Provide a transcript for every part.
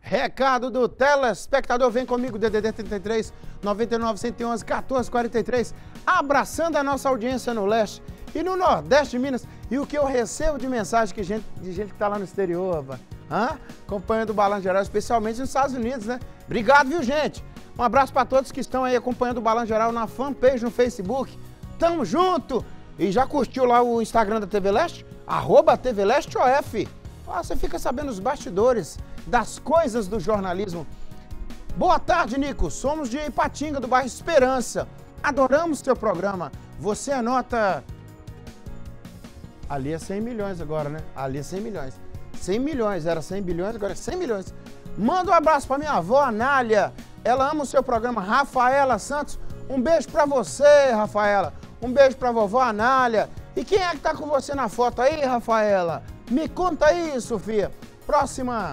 Recado do telespectador, vem comigo, DDD 33 99 111 14 43, abraçando a nossa audiência no leste e no nordeste de Minas. E o que eu recebo de mensagem de gente que tá lá no exterior, acompanhando o Balanço Geral, especialmente nos Estados Unidos, né? Obrigado, viu, gente? Um abraço para todos que estão aí acompanhando o Balanço Geral na fanpage no Facebook. Tamo junto! E já curtiu lá o Instagram da TV Leste? @TVLesteOF. Você fica sabendo os bastidores das coisas do jornalismo. Boa tarde, Nico. Somos de Ipatinga, do bairro Esperança. Adoramos seu programa. Você anota... Ali é 100 milhões agora, né? Ali é 100 milhões. 100 milhões, era 100 bilhões, agora é 100 milhões. Manda um abraço pra minha avó, Anália. Ela ama o seu programa. Rafaela Santos, um beijo pra você, Rafaela. Um beijo pra vovó Anália. E quem é que tá com você na foto aí, Rafaela? Me conta aí, Sofia. Próxima.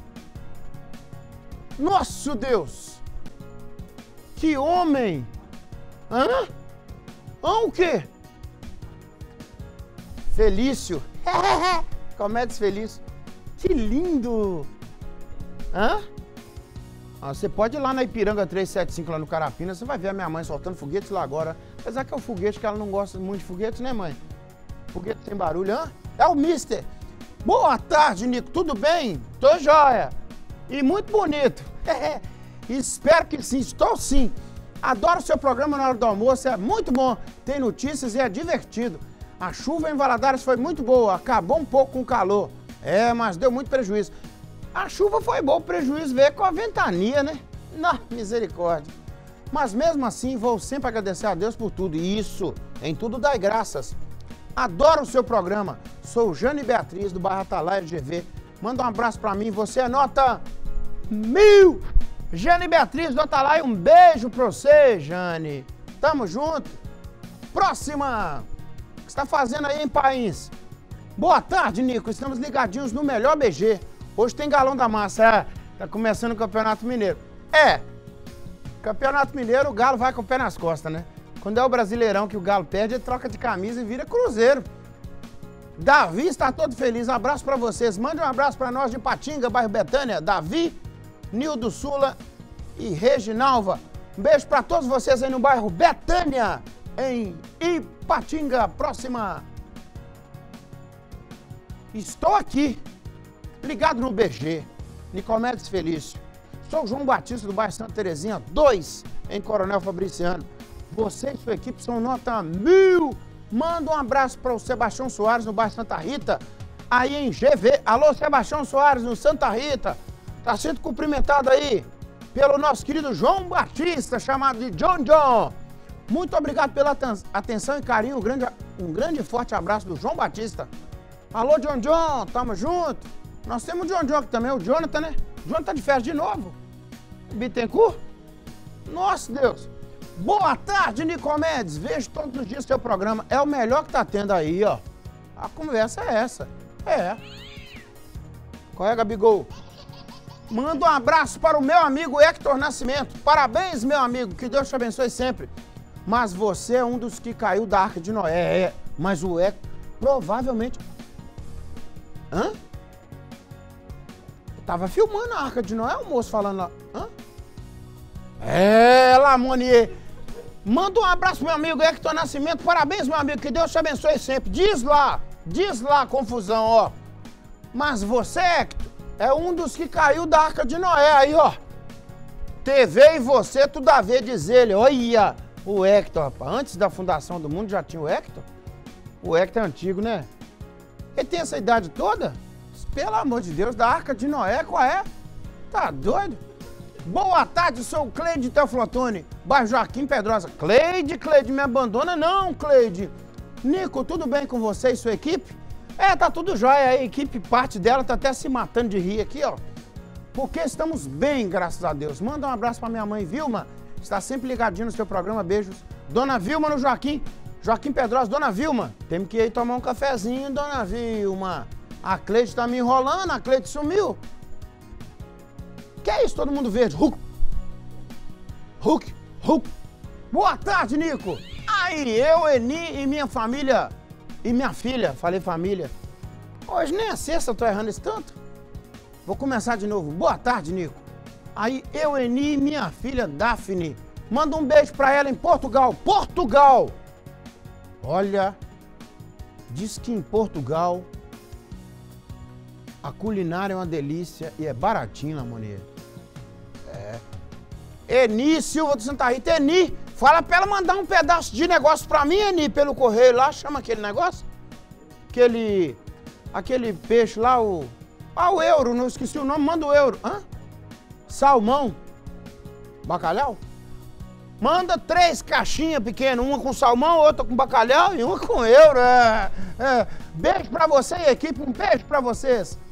Nosso Deus! Que homem! O quê? Felício. Comédias Felício. Que lindo! Você pode ir lá na Ipiranga 375, lá no Carapina, você vai ver a minha mãe soltando foguetes lá agora. Apesar que é o foguete que ela não gosta muito de foguetes, né, mãe? Foguete sem barulho, É o Mister. Boa tarde, Nico. Tudo bem? Tô joia. E muito bonito. Espero que sim. Estou sim. Adoro o seu programa na hora do almoço. É muito bom. Tem notícias e é divertido. A chuva em Valadares foi muito boa. Acabou um pouco com o calor. Mas deu muito prejuízo. A chuva foi boa, o prejuízo veio com a ventania, né? Não, misericórdia. Mas mesmo assim, vou sempre agradecer a Deus por tudo. E isso, em tudo dai graças. Adoro o seu programa. Sou Jane Beatriz, do bairro Atalaia GV. Manda um abraço pra mim. Você é nota 1000. Jane Beatriz, do Atalaia, um beijo pra você, Jane. Tamo junto. Próxima. O que você tá fazendo aí, hein, país? Boa tarde, Nico. Estamos ligadinhos no melhor BG. Hoje tem Galão da Massa. Tá começando o Campeonato Mineiro. Campeonato Mineiro, o Galo vai com o pé nas costas, né? Quando é o Brasileirão que o Galo perde, ele troca de camisa e vira Cruzeiro. Davi está todo feliz. Abraço pra vocês. Mande um abraço pra nós de Ipatinga, bairro Betânia. Davi, Nildo Sula e Reginalva. Um beijo pra todos vocês aí no bairro Betânia, em Ipatinga. Próxima. Estou aqui, ligado no BG, Nicomedes Felício. Sou João Batista, do bairro Santa Terezinha 2, em Coronel Fabriciano. Você e sua equipe são nota 1000. Manda um abraço para o Sebastião Soares, no bairro Santa Rita, aí em GV. Alô, Sebastião Soares, no Santa Rita. Tá sendo cumprimentado aí pelo nosso querido João Batista, chamado de John John. Muito obrigado pela atenção e carinho. Um grande e forte abraço do João Batista. Alô, John John, tamo junto. Nós temos o John John aqui também, o Jonathan, né? O Jonathan tá de festa de novo. Bittencourt. Nossa, Deus. Boa tarde, Nicomedes. Vejo todos os dias seu programa. É o melhor que tá tendo aí, ó. A conversa é essa. Qual é, Gabigol? Manda um abraço para o meu amigo Hector Nascimento. Parabéns, meu amigo. Que Deus te abençoe sempre. Mas você é um dos que caiu da Arca de Noé. Mas o Hector, provavelmente... Tava filmando a Arca de Noé, o moço falando lá. Lamonier. Manda um abraço pro meu amigo Hector Nascimento. Parabéns, meu amigo, que Deus te abençoe sempre. Diz lá, confusão, ó. Mas você, Hector, é um dos que caiu da Arca de Noé aí, ó. TV e você, tudo a ver, diz ele. Olha, o Hector, rapaz. Antes da fundação do mundo já tinha o Hector? O Hector é antigo, né? Ele tem essa idade toda? Pelo amor de Deus, da Arca de Noé, qual é? Tá doido? Boa tarde, sou o Cleide Teoflotone, bairro Joaquim Pedrosa. Cleide, me abandona não, Cleide. Nico, tudo bem com você e sua equipe? Tá tudo jóia, a equipe, parte dela tá até se matando de rir aqui, ó. Porque estamos bem, graças a Deus. Manda um abraço pra minha mãe, Vilma. Está sempre ligadinho no seu programa, beijos. Dona Vilma no Joaquim Pedrosa, Dona Vilma. Temos que ir tomar um cafezinho, Dona Vilma. A Cleide tá me enrolando, a Cleide sumiu. Que é isso, todo mundo verde? Hulk. Boa tarde, Nico. Aí, eu, Eni e minha família, e minha filha, falei família. Hoje nem a sexta eu tô errando isso tanto. Vou começar de novo. Boa tarde, Nico. Aí, eu, Eni e minha filha Daphne. Manda um beijo pra ela em Portugal. Portugal! Olha, diz que em Portugal a culinária é uma delícia e é baratinho, Lamonia. Eni Silva do Santa Rita. Eni, fala pra ela mandar um pedaço de negócio pra mim, Eni, pelo correio lá. Chama aquele negócio? Aquele peixe lá, o euro, não esqueci o nome, manda o euro. Hã? Salmão? Bacalhau? Manda 3 caixinhas pequenas, uma com salmão, outra com bacalhau e uma com euro. Beijo pra você, equipe, um beijo pra vocês.